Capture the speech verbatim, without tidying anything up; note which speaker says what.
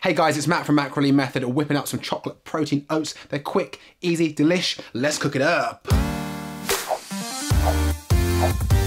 Speaker 1: Hey guys, it's Matt from Macrolean Method, whipping up some chocolate protein oats. They're quick, easy, delish. Let's cook it up.